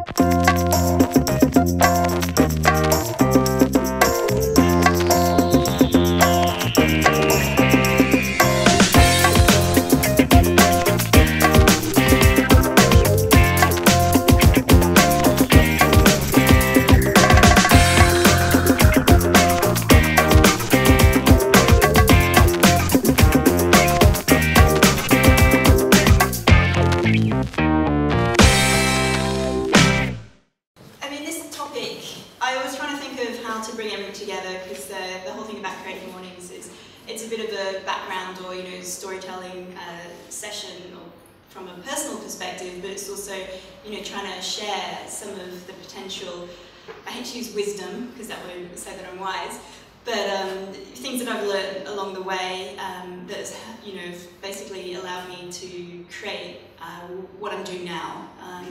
I was trying to think of how to bring everything together, because the whole thing about Creative Mornings is it's a bit of a background or storytelling session from a personal perspective, but it's also trying to share some of the potential. I hate to use wisdom because that would say that I'm wise, but things that I've learned along the way that basically allowed me to create what I'm doing now.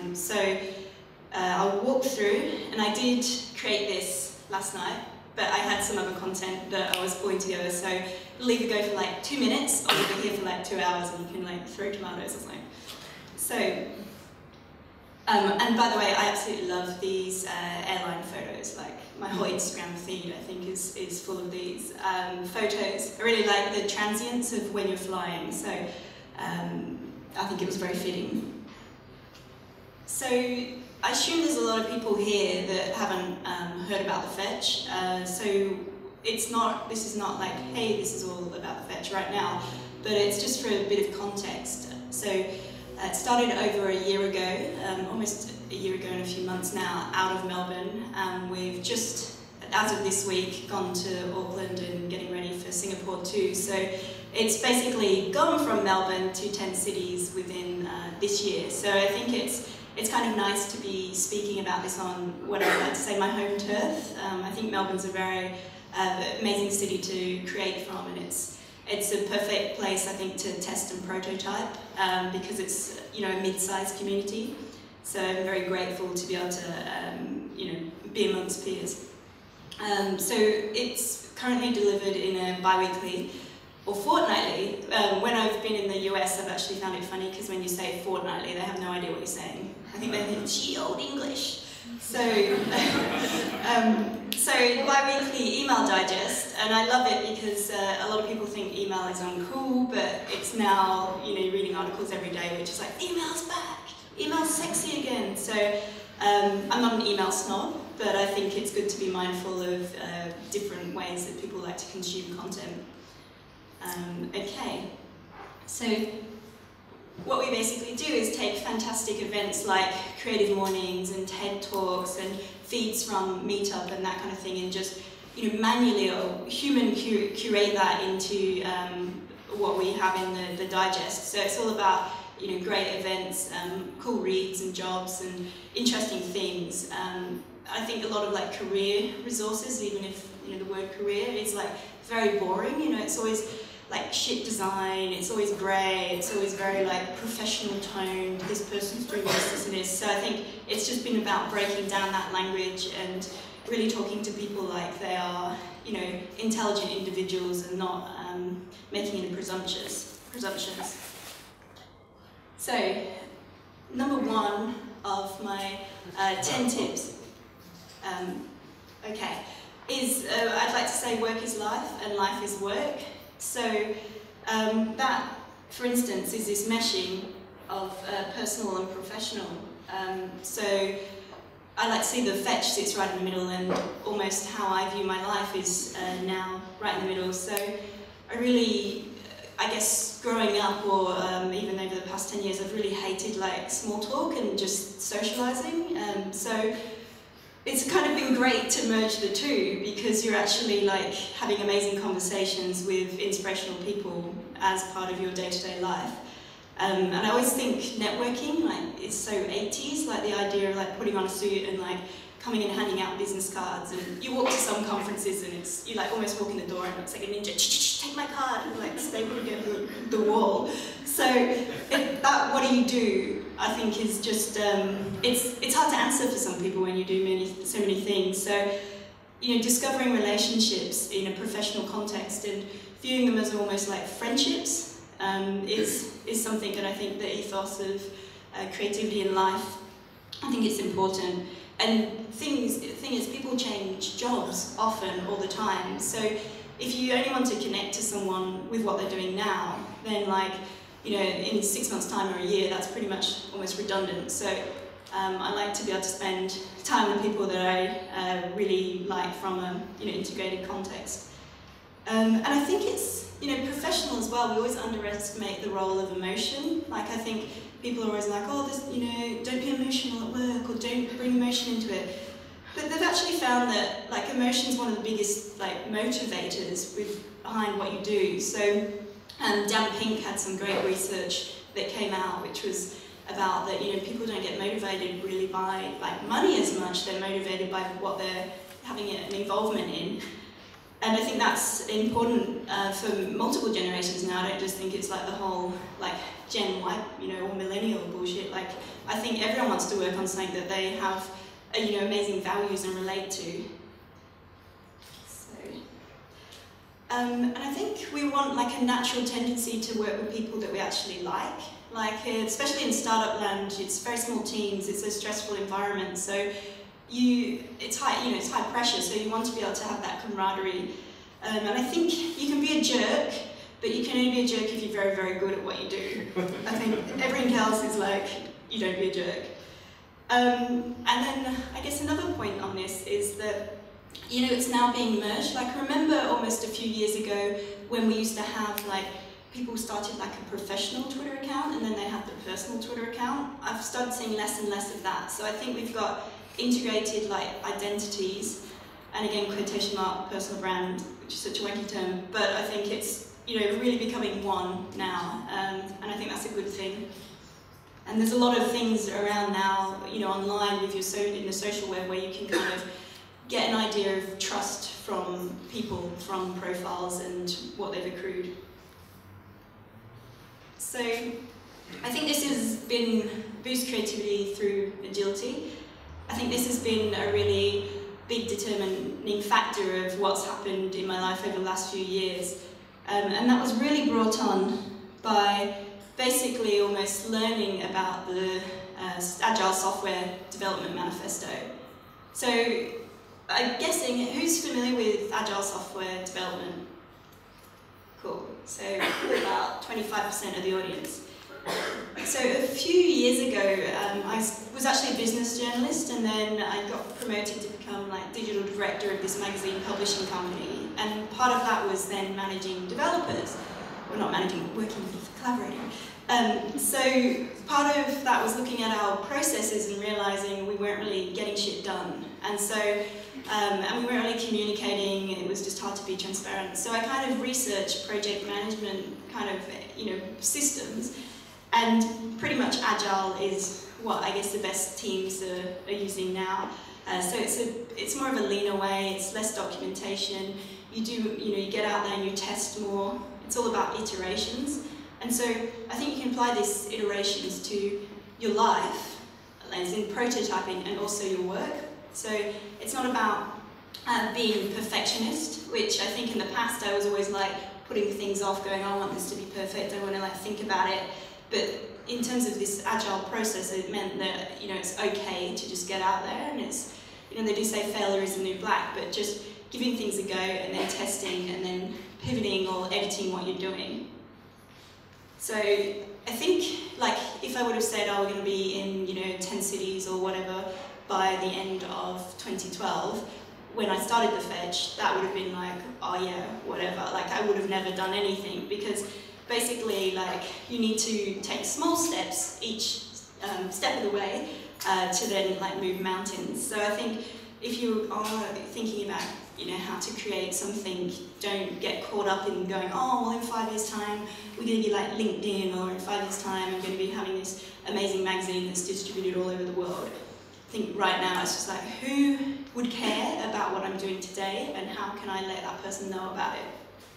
I'll walk through, and I did create this last night, but I had some other content that I was pulling together, so it'll either go for like 2 minutes or we'll be here for like 2 hours and you can like throw tomatoes or something. So, and by the way, I absolutely love these airline photos. Like my whole Instagram feed, I think, is full of these photos. I really like the transients of when you're flying, so I think it was very fitting. So I assume there's a lot of people here that haven't heard about the fetch. So this is not like, hey, this is all about the fetch right now, but it's just for a bit of context. So it started over a year ago, almost a year ago and a few months now, out of Melbourne. We've just, as of this week, gone to Auckland and getting ready for Singapore too. So it's basically gone from Melbourne to 10 cities within this year. So I think it's kind of nice to be speaking about this on what I like to say my home turf. I think Melbourne's a very amazing city to create from, and it's a perfect place, I think, to test and prototype because it's a mid-sized community. So I'm very grateful to be able to be amongst peers. So it's currently delivered in a bi-weekly or fortnightly. When I've been in the US, I've actually found it funny because when you say fortnightly, they have no idea what you're saying. I think they think, gee, old English. So, so bi-weekly email digest, and I love it because a lot of people think email is uncool, but it's now, reading articles every day, which is like, email's back, email's sexy again. So I'm not an email snob, but I think it's good to be mindful of different ways that people like to consume content. Okay, so what we basically do is take fantastic events like Creative Mornings and TED Talks and feeds from Meetup and that kind of thing, and just manually or human curate that into what we have in the digest. So it's all about great events, cool reads and jobs and interesting things. I think a lot of like career resources, even if the word career is like very boring. It's always like shit design, it's always grey, it's always very like professional toned, this person's doing this and this. So I think it's just been about breaking down that language and really talking to people like they are, intelligent individuals and not making any presumptions. So, number 1 of my 10 tips, is I'd like to say work is life and life is work. So that, for instance, is this meshing of personal and professional. So I like to see the fetch sits right in the middle, and almost how I view my life is now right in the middle. So I really, I guess growing up or even over the past 10 years, I've really hated like small talk and just socialising. So it's kind of been great to merge the two, because you're actually like having amazing conversations with inspirational people as part of your day-to-day life. And I always think networking like is so 80s, like the idea of like putting on a suit and like coming and handing out business cards, and you walk to some conferences and you like almost walk in the door and it's like a ninja, take my card, and like staple it against the wall. So what do you do, I think, is just, it's hard to answer for some people when you do so many things. So, discovering relationships in a professional context and viewing them as almost like friendships is something that I think the ethos of creativity in life I think it's important. And the thing is, people change jobs often, all the time. So if you only want to connect to someone with what they're doing now, then like, you know, in 6 months' time or a year, that's pretty much almost redundant. So I like to be able to spend time with people that I really like from a integrated context. And I think it's professional as well. We always underestimate the role of emotion. Like I think people are always like, oh, this, don't be emotional at work or don't bring emotion into it. But they've actually found that like emotion is one of the biggest like motivators behind what you do. So Dan Pink had some great research that came out, which was about that people don't get motivated really by like money as much. They're motivated by what they're having an involvement in. And I think that's important for multiple generations now. I don't just think it's like the whole like Gen Y, or millennial bullshit. Like I think everyone wants to work on something that they have, amazing values and relate to. So, and I think we want like a natural tendency to work with people that we actually like. Like especially in startup land, it's very small teams. It's a stressful environment. So. It's high pressure, so you want to be able to have that camaraderie. And I think you can be a jerk, but you can only be a jerk if you're very, very good at what you do. I think everything else is like, you don't be a jerk. And then I guess another point on this is that, it's now being merged. Like I remember almost a few years ago when we used to have like, people started like a professional Twitter account and then they had the personal Twitter account. I've started seeing less and less of that. So I think we've got integrated like identities, and again quotation mark personal brand, which is such a wanky term, but I think it's really becoming one now, and I think that's a good thing. And there's a lot of things around now, online with in the social web where you can kind of get an idea of trust from people, from profiles and what they've accrued. So I think this has been boost creativity through agility. I think this has been a really big determining factor of what's happened in my life over the last few years. And that was really brought on by basically almost learning about the Agile Software Development Manifesto. So I'm guessing, who's familiar with Agile Software Development? Cool. So about 25% of the audience. So a few years ago, I was actually a business journalist, and then I got promoted to become like digital director of this magazine publishing company. And part of that was then managing developers, or not managing, working with, collaborating. So part of that was looking at our processes and realizing we weren't really getting shit done. And so, and we weren't really communicating. It was just hard to be transparent. So I kind of researched project management kind of, systems. And pretty much Agile is what I guess the best teams are using now. So it's more of a leaner way. It's less documentation. You get out there and you test more. It's all about iterations. And so I think you can apply these iterations to your life, as in prototyping, and also your work. So it's not about being perfectionist, which I think in the past I was always like putting things off, going, I want this to be perfect. I want to like think about it. But in terms of this agile process, it meant that it's okay to just get out there, and it's they do say failure is the new black, but just giving things a go and then testing and then pivoting or editing what you're doing. So I think like if I would have said, oh, we're going to be in 10 cities or whatever by the end of 2012, when I started the Fetch, that would have been like, oh yeah, whatever. Like I would have never done anything, because basically, like, you need to take small steps each step of the way to then like move mountains. So I think if you are thinking about how to create something, don't get caught up in going, oh well, in 5 years time we're going to be like LinkedIn, or in 5 years time I'm going to be having this amazing magazine that's distributed all over the world. I think right now it's just like, who would care about what I'm doing today, and how can I let that person know about it?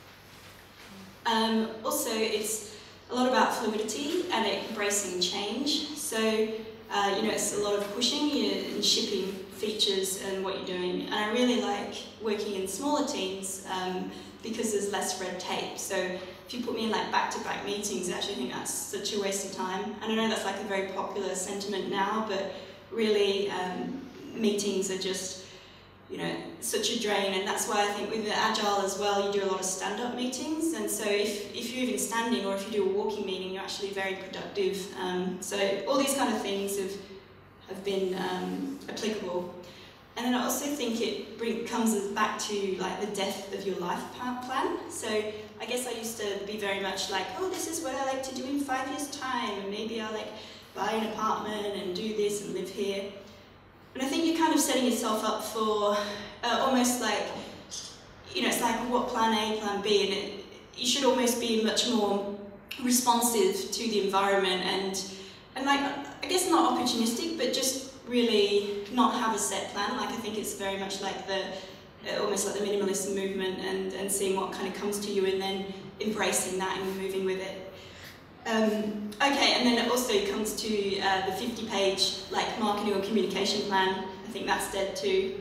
Also, it's a lot about fluidity and embracing change. So, it's a lot of pushing and shipping features and what you're doing. And I really like working in smaller teams because there's less red tape. So if you put me in like back-to-back meetings, I actually think that's such a waste of time. And I know that's like a very popular sentiment now, but really meetings are just, you know, such a drain, and that's why I think with the Agile as well, you do a lot of stand-up meetings, and so if you're even standing or if you do a walking meeting, you're actually very productive. So all these kind of things have been applicable. And then I also think it comes back to like the depth of your life plan. So I guess I used to be very much like, oh, this is what I like to do in 5 years' time, and maybe I'll like buy an apartment and do this and live here. And I think you're kind of setting yourself up for almost like, you know, it's like what plan A, plan B, and you should almost be much more responsive to the environment and like, I guess not opportunistic, but just really not have a set plan. Like I think it's very much like almost like the minimalist movement and seeing what kind of comes to you and then embracing that and moving with it. Okay, and then it also comes to the 50-page like marketing or communication plan. I think that's dead too.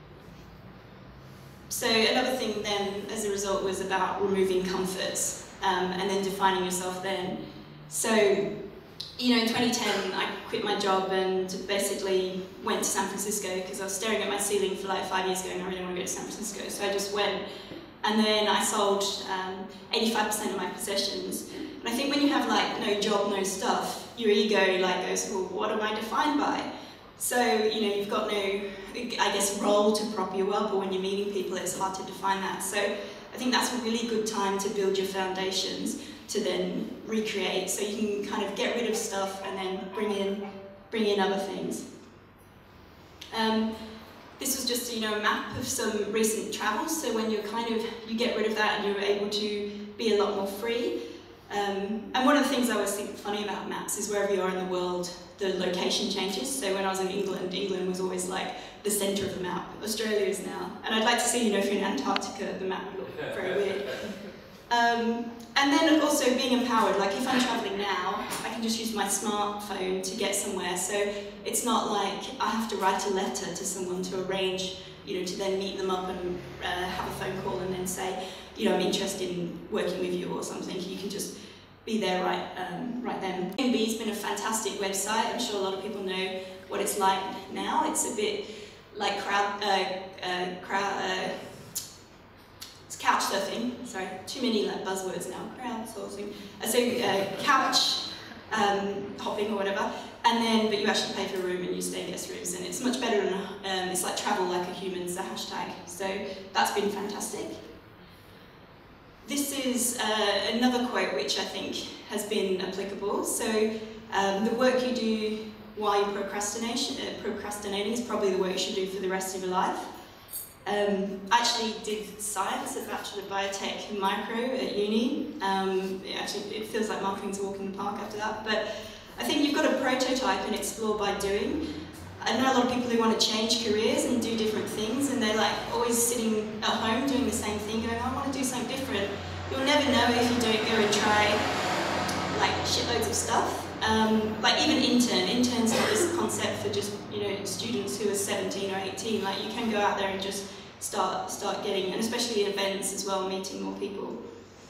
So another thing then as a result was about removing comforts and then defining yourself then. So, you know, in 2010, I quit my job and basically went to San Francisco because I was staring at my ceiling for like 5 years going, I really want to go to San Francisco. So I just went, and then I sold 85% of my possessions. And I think when you have like no job, no stuff, your ego like goes, well, what am I defined by? So, you know, you've got no, I guess, role to prop you up, or when you're meeting people, it's hard to define that. So I think that's a really good time to build your foundations, to then recreate, so you can kind of get rid of stuff and then bring in other things. This was just, you know, a map of some recent travels, so when you're you get rid of that and you're able to be a lot more free. And one of the things I always think funny about maps is wherever you are in the world, the location changes. So when I was in England, England was always like the centre of the map. Australia is now. And I'd like to see, you know, if you're in Antarctica, the map would look very weird. And then also being empowered, like if I'm travelling now, I can just use my smartphone to get somewhere. So it's not like I have to write a letter to someone to arrange, you know, to then meet them up and have a phone call and then say, you know, I'm interested in working with you or something. You can just be there right then. Airbnb's been a fantastic website. I'm sure a lot of people know what it's like now. It's a bit like it's couch surfing. Sorry, too many like buzzwords now. Crowdsourcing. So couch hopping or whatever. And then, but you actually pay for a room and you stay in guest rooms, and it's much better than it's like travel like a human's the hashtag. So that's been fantastic. This is another quote which I think has been applicable. So the work you do while you're procrastinating is probably the work you should do for the rest of your life. I actually did science, a Bachelor of Biotech in Micro at uni. It feels like marketing's a walk in the park after that, but I think you've got to prototype and explore by doing. I know a lot of people who want to change careers and do different things, and they're like always sitting at home doing the same thing, going, I want to do something different. You'll never know if you don't go and try like shitloads of stuff. Like even interns are this concept for just, you know, students who are 17 or 18. Like you can go out there and just start getting, and especially in events as well, meeting more people.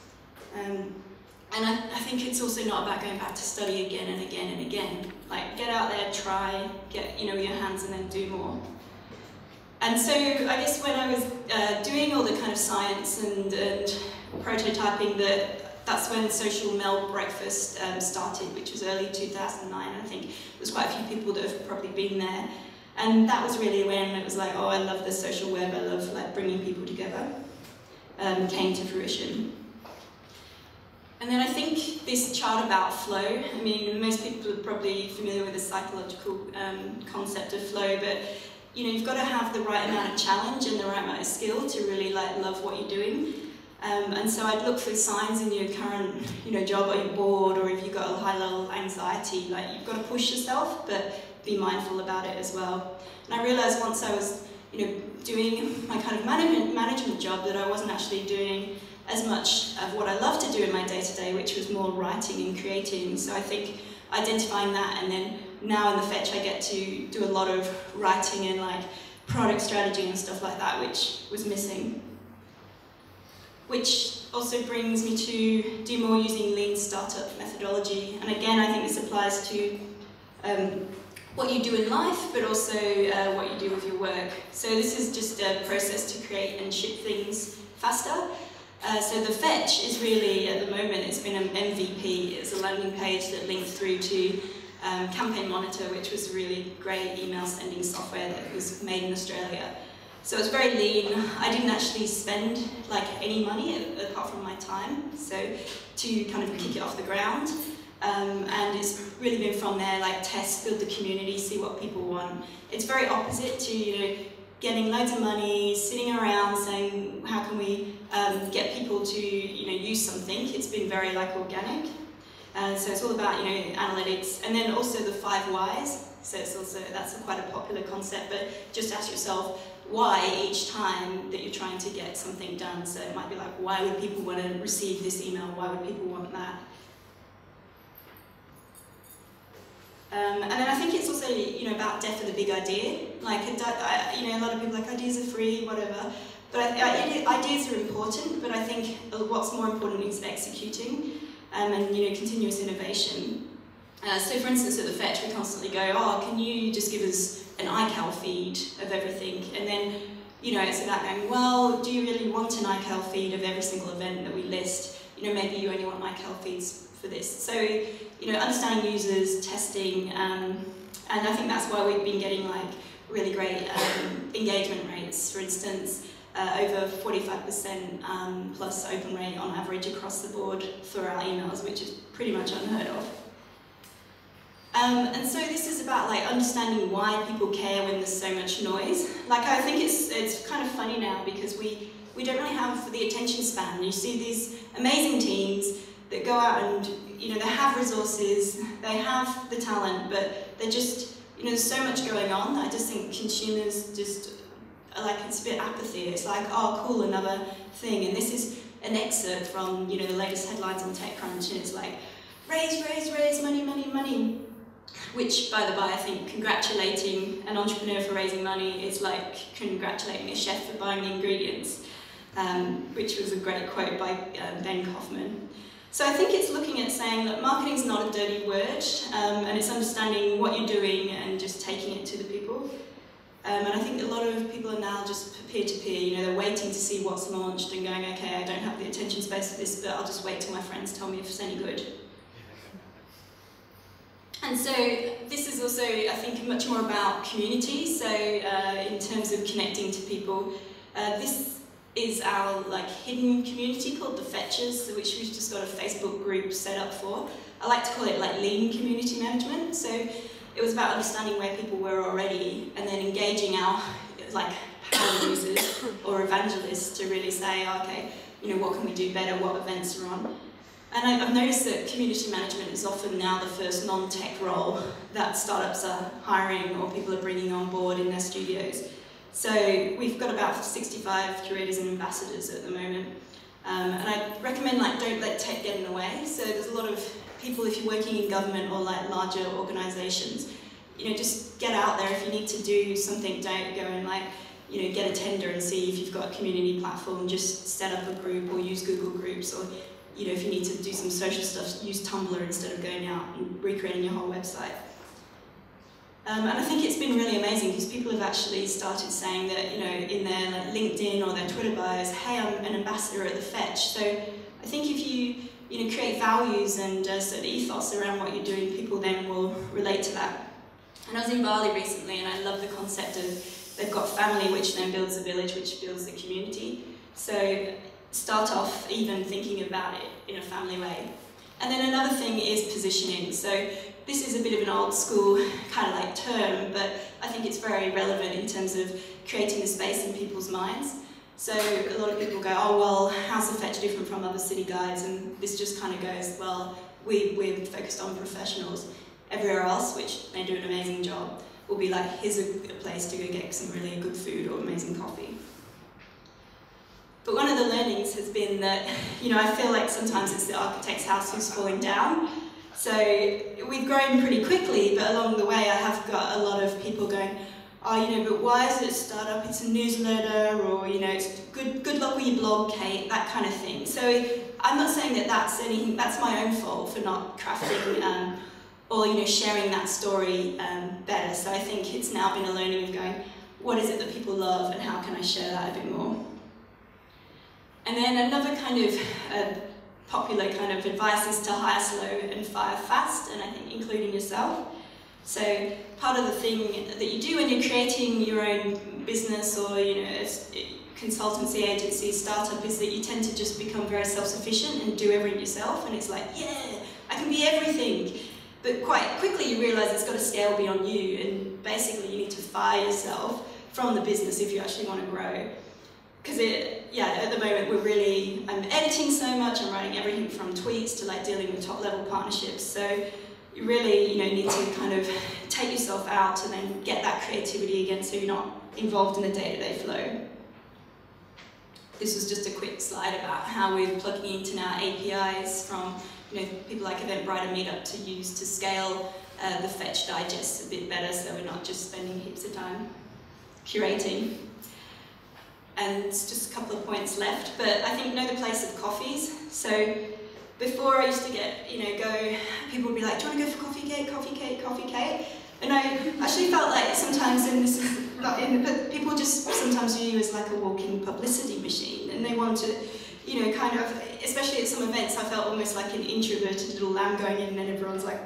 And I think it's also not about going back to study again and again and again. Like, get out there, try, get, you know, your hands, and then do more. And so, I guess when I was doing all the kind of science and prototyping, that's when Social Mel Breakfast started, which was early 2009. I think there's quite a few people that have probably been there. And that was really when it was like, oh, I love the social web, I love like bringing people together, came to fruition. And then I think this chart about flow, I mean, most people are probably familiar with the psychological concept of flow, but you know, you've got to have the right amount of challenge and the right amount of skill to really like love what you're doing. And so I'd look for signs in your current, you know, job, or you're bored, or if you've got a high level of anxiety, like you've got to push yourself, but be mindful about it as well. And I realised once I was, you know, doing my kind of management job that I wasn't actually doing as much of what I love to do in my day-to-day, which was more writing and creating. So I think identifying that, and then now in the Fetch I get to do a lot of writing and like product strategy and stuff like that, which was missing. Which also brings me to do more using lean startup methodology. And again, I think this applies to what you do in life, but also what you do with your work. So this is just a process to create and ship things faster. So the fetch is really, at the moment, it's been an MVP. It's a landing page that linked through to Campaign Monitor, which was a really great email sending software that was made in Australia. So it's very lean. I didn't actually spend like any money apart from my time, so to kind of kick it off the ground. And it's really been from there, like test, build the community, see what people want. It's very opposite to, you know, getting loads of money, sitting around saying, how can we get people to, you know, use something. It's been very like organic. So it's all about, you know, analytics, and then also the 5 whys. So it's also, that's quite a popular concept, but just ask yourself why each time that you're trying to get something done. So it might be like, why would people want to receive this email? Why would people want that? And then I think it's also, you know, about death of the big idea. Like, you know, a lot of people are like, ideas are free, whatever. But ideas are important, but I think what's more important is executing and, you know, continuous innovation. So for instance, at the Fetch, we constantly go, oh, can you just give us an iCal feed of everything? And then, you know, it's about going, well, do you really want an iCal feed of every single event that we list? You know, maybe you only want iCal feeds for this. So, you know, understanding users, testing, and I think that's why we've been getting like really great engagement rates. For instance, over 45% plus open rate on average across the board for our emails, which is pretty much unheard of. And so this is about like understanding why people care when there's so much noise. Like, I think it's kind of funny now because we don't really have the attention span. You see these amazing teams that go out and, you know, they have resources, they have the talent, but they're just, you know, there's so much going on that I just think consumers just are like, it's a bit apathy. It's like, oh, cool, another thing. And this is an excerpt from, you know, the latest headlines on TechCrunch, and it's like, raise, money, money, money. Which, by the by, I think congratulating an entrepreneur for raising money is like congratulating a chef for buying the ingredients, which was a great quote by Ben Kaufman. So I think it's looking at saying that marketing is not a dirty word, and it's understanding what you're doing and just taking it to the people. And I think a lot of people are now just peer-to-peer, you know, they're waiting to see what's launched and going, okay, I don't have the attention space for this, but I'll just wait till my friends tell me if it's any good. And so this is also, I think, much more about community. So in terms of connecting to people, this is our like hidden community called the Fetchers, which we've just got a Facebook group set up for. I like to call it like lean community management. So it was about understanding where people were already and then engaging our like power users or evangelists to really say, okay, you know, what can we do better? What events are on? And I've noticed that community management is often now the first non-tech role that startups are hiring or people are bringing on board in their studios. So we've got about 65 curators and ambassadors at the moment. And I recommend, like, don't let tech get in the way. So there's a lot of people, if you're working in government or like larger organisations, you know, just get out there. If you need to do something, don't go and like, you know, get a tender and see if you've got a community platform. Just set up a group or use Google Groups, or, you know, if you need to do some social stuff, use Tumblr instead of going out and recreating your whole website. And I think it's been really amazing because people have actually started saying that, you know, in their like LinkedIn or their Twitter bios, hey, I'm an ambassador at the Fetch. So I think if you know, create values and sort of ethos around what you're doing, people then will relate to that. And I was in Bali recently, and I love the concept of they've got family, which then builds a village, which builds the community. So start off even thinking about it in a family way. And then another thing is positioning. So this is a bit of an old school kind of like term, but I think it's very relevant in terms of creating a space in people's minds. So a lot of people go, oh, well, how's the Fetch different from other city guides? And this just kind of goes, well, we're focused on professionals. Everywhere else, which they do an amazing job, will be like, here's a place to go get some really good food or amazing coffee. But one of the learnings has been that, you know, I feel like sometimes it's the architect's house who's falling down. So we've grown pretty quickly, but along the way I have got a lot of people going, oh, you know, but why is it a startup? It's a newsletter, or, you know, it's good luck with your blog, Kate, that kind of thing. So I'm not saying that that's anything, that's my own fault for not crafting or sharing that story better. So I think it's now been a learning of going, what is it that people love and how can I share that a bit more? And then another kind of popular kind of advice is to hire slow and fire fast, and I think including yourself. So part of the thing that you do when you're creating your own business or consultancy agency, startup, is that you tend to just become very self-sufficient and do everything yourself, and it's like, yeah, I can be everything. But quite quickly you realise it's got to scale beyond you, and basically you need to fire yourself from the business if you actually want to grow. Because at the moment I'm editing so much, I'm writing everything from tweets to like dealing with top level partnerships. So you really need to kind of take yourself out and then get that creativity again so you're not involved in the day-to-day flow. This was just a quick slide about how we're plugging into now APIs from people like Eventbrite and Meetup to use to scale the fetch digests a bit better, so we're not just spending heaps of time curating. And it's just a couple of points left, but I think know the place of coffees. So before I used to get, people would be like, do you want to go for coffee cake, coffee cake, coffee cake? And I actually felt like sometimes, and this is not in, but people just sometimes view you as like a walking publicity machine, and they want to, kind of, especially at some events, I felt almost like an introverted little lamb going in, and then everyone's like,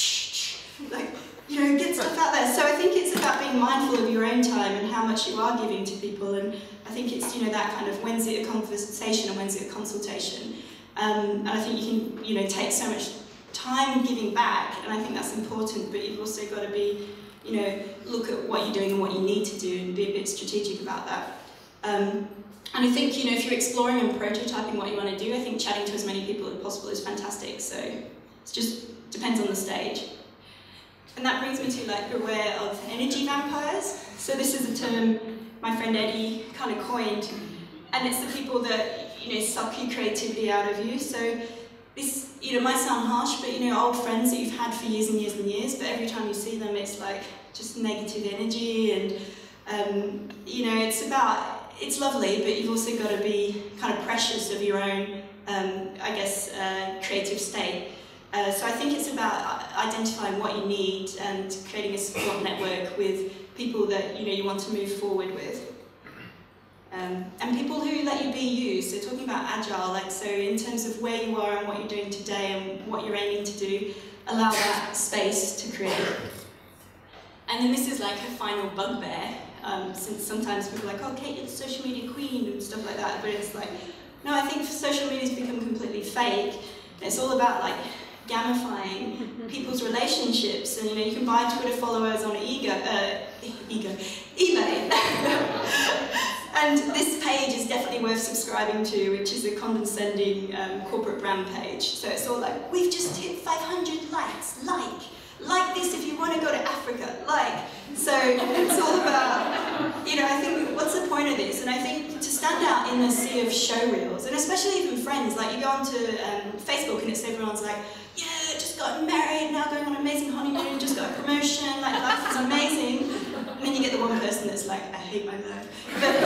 get stuff out there. So I think it's about being mindful of your own time and how much you are giving to people, and I think it's, that kind of, when's it a conversation and when's it a consultation. And I think you can, take so much time giving back, and I think that's important, but you've also got to be, look at what you're doing and what you need to do and be a bit strategic about that. And I think, if you're exploring and prototyping what you want to do, I think chatting to as many people as possible is fantastic. So it just depends on the stage. And that brings me to beware of energy vampires. So this is a term my friend Eddie kind of coined, and it's the people that suck your creativity out of you. So this might sound harsh, but old friends that you've had for years and years and years, but every time you see them it's like just negative energy, and it's lovely, but you've also got to be kind of precious of your own creative state. So I think it's about identifying what you need and creating a support network with people that you want to move forward with. And people who let you be you, so talking about agile, so in terms of where you are and what you're doing today and what you're aiming to do, allow that space to create. And then this is like a final bugbear, since sometimes people are like, oh, Kate, you're the social media queen and stuff like that, but it's like, no, I think social media's become completely fake. It's all about gamifying people's relationships, and you can buy Twitter followers on eBay. And this page is definitely worth subscribing to, which is a condescending corporate brand page. So it's all like, we've just hit 500 likes, like this if you want to go to Africa, So it's all about, I think, what's the point of this? And I think to stand out in the sea of show reels, and especially even friends, you go onto Facebook and it's everyone's like, yeah, just got married, now going on an amazing honeymoon, just got a promotion, life is amazing. And then you get the one person that's like, I hate my life. But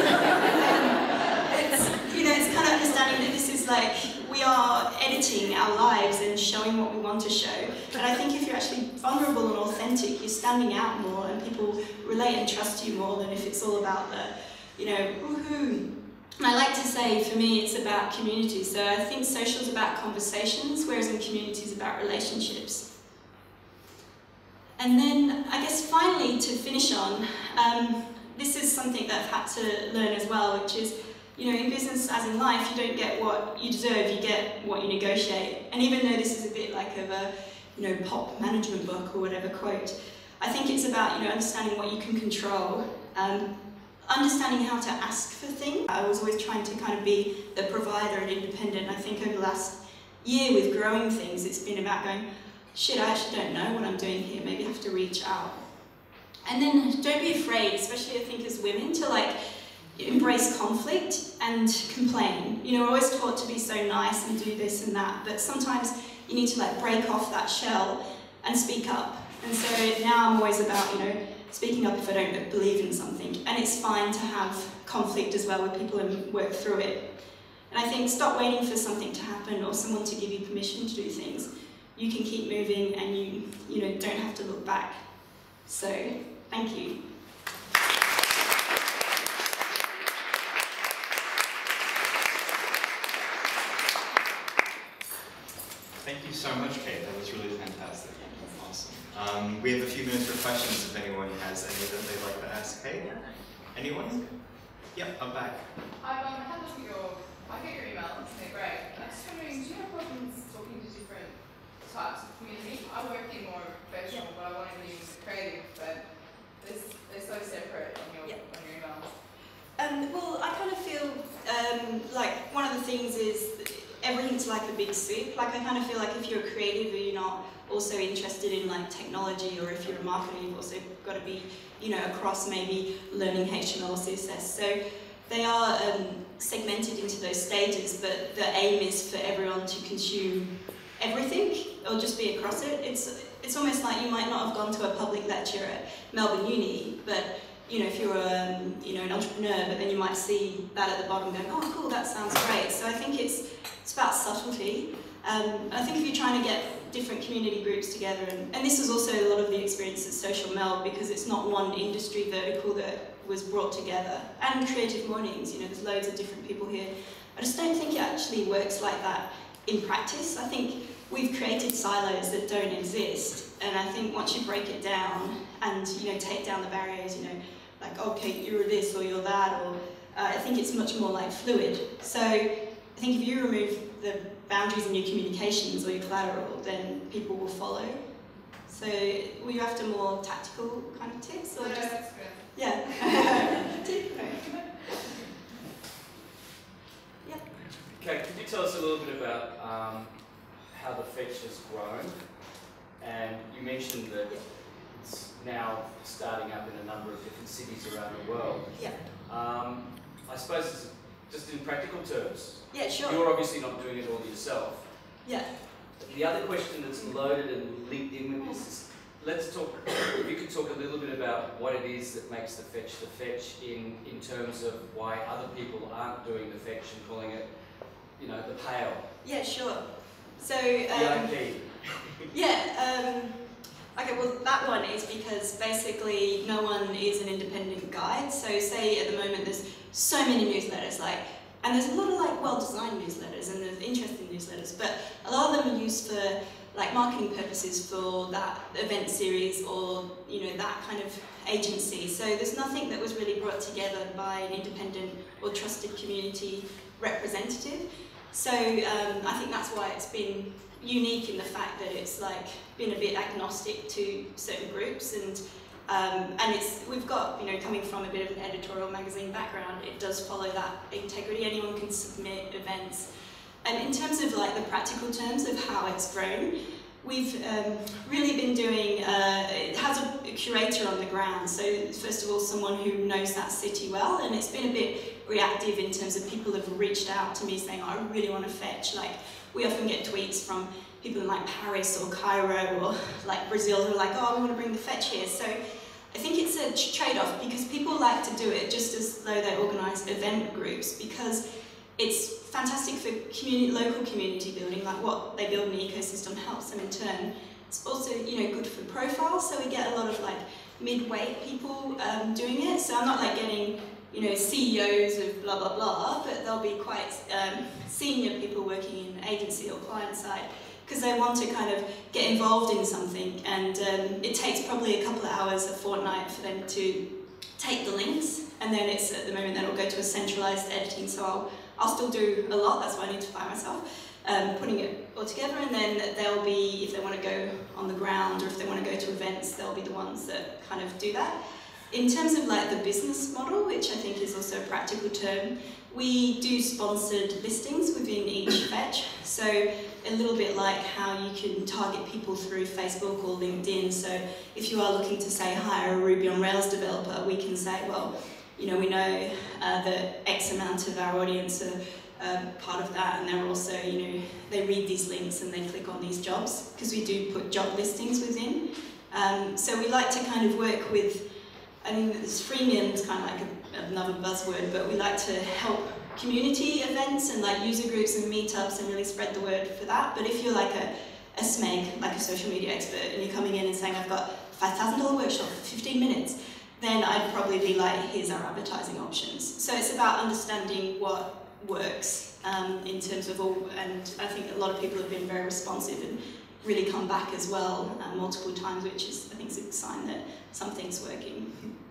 it's kind of understanding that this is we are editing our lives and showing what we want to show. And I think if you're actually vulnerable and authentic, you're standing out more, and people relate and trust you more than if it's all about the, woohoo. And I like to say, for me, it's about community. So I think social's about conversations, whereas in community is about relationships. And then, I guess finally, to finish on, this is something that I've had to learn as well, which is, in business as in life, you don't get what you deserve, you get what you negotiate. And even though this is a bit like of a, pop management book or whatever quote, I think it's about, understanding what you can control. Understanding how to ask for things. I was always trying to kind of be the provider and independent. I think over the last year with growing things, it's been about going, shit, I actually don't know what I'm doing here, maybe I have to reach out. And then don't be afraid, especially I think as women, to embrace conflict and complain. We're always taught to be so nice and do this and that, but sometimes you need to break off that shell and speak up. And so now I'm always about, speaking up if I don't believe in something. And it's fine to have conflict as well with people and work through it. And I think stop waiting for something to happen or someone to give you permission to do things. you can keep moving and you know, don't have to look back. So, thank you. Thank you so much, Kate. That was really fantastic. Awesome. We have a few minutes for questions if anyone has any that they'd like to ask. Hey, anyone? Yep, I'm back. I've had a look at I get your emails, they're great. I'm just wondering, do you have problems talking to different types of community? I work in more professional, but I want to use creative, but they're so separate on your emails. Well, I kind of feel like one of the things is everything's like a big soup. Like I kind of feel like if you're a creative or you're not also interested in like technology, or if you're a marketer, you've also got to be, you know, across maybe learning HTML or CSS. So they are segmented into those stages, but the aim is for everyone to consume everything or just be across it. It's almost like you might not have gone to a public lecture at Melbourne Uni, but you know, if you're you know, an entrepreneur, but then you might see that at the bottom going, oh cool, that sounds great. So I think it's about subtlety. I think if you're trying to get different community groups together, and this was also a lot of the experience at Social Mel, because it's not one industry vertical that was brought together. And CreativeMornings, you know, there's loads of different people here. I just don't think it actually works like that in practice. I think we've created silos that don't exist, and I think once you break it down and, you know, take down the barriers, you know, like, okay, you're this or you're that, or I think it's much more like fluid. So I think if you remove the boundaries in your communications or your collateral, then people will follow. So were you after more tactical kind of tips, or just? That's good. Yeah. Yeah. Okay, could you tell us a little bit about how the fetch has grown? And you mentioned that it's now starting up in a number of different cities around the world. Yeah. I suppose it's just in practical terms. Yeah, sure. You're obviously not doing it all yourself. Yeah. The other question that's loaded and linked in with this is, let's talk, if you could talk a little bit about what it is that makes the fetch in terms of why other people aren't doing the fetch and calling it, you know, the pale. Yeah, sure. So, VIP. yeah, okay, well that one is because basically no one is an independent guide. So say at the moment there's so many newsletters, like, and there's a lot of like well-designed newsletters and there's interesting newsletters, but a lot of them are used for like marketing purposes for that event series or, you know, that kind of agency. So there's nothing that was really brought together by an independent or trusted community representative. So I think that's why it's been unique in the fact that it's like been a bit agnostic to certain groups, and we've got, you know, coming from a bit of an editorial magazine background, it does follow that integrity. Anyone can submit events. And in terms of like the practical terms of how it's grown, we've really been doing, it has a curator on the ground. So first of all, someone who knows that city well, and it's been a bit reactive in terms of people have reached out to me saying, oh, I really want to fetch. Like, we often get tweets from people in like Paris or Cairo or like Brazil who are like, oh, we want to bring the fetch here. So I think it's a trade-off, because people like to do it just as though they organise event groups, because it's fantastic for local community building, like what they build in the ecosystem helps them in turn. It's also, you know, good for profiles, so we get a lot of like mid-weight people doing it. So I'm not like getting, you know, CEOs of blah blah blah, but they'll be quite senior people working in agency or client side, because they want to kind of get involved in something, and it takes probably a couple of hours a fortnight for them to take the links, and then it's at the moment that it'll go to a centralized editing. So I'll still do a lot, that's why I need to find myself, putting it all together, and then they'll be, if they want to go on the ground or if they want to go to events, they'll be the ones that kind of do that. In terms of like the business model, which I think is also a practical term, we do sponsored listings within each fetch. So a little bit like how you can target people through Facebook or LinkedIn. So if you are looking to say hire a Ruby on Rails developer, we can say, well, you know, we know that X amount of our audience are part of that, and they're also, you know, they read these links and they click on these jobs, because we do put job listings within. So we like to kind of work with, I mean, this freemium is kind of like another buzzword, but we like to help community events and like user groups and meetups and really spread the word for that. But if you're like a SMEG, like a social media expert, and you're coming in and saying, I've got $5,000 workshop for 15 minutes, then I'd probably be like, here's our advertising options. So it's about understanding what works in terms of all, and I think a lot of people have been very responsive and really come back as well multiple times, which is, I think, is a sign that something's working.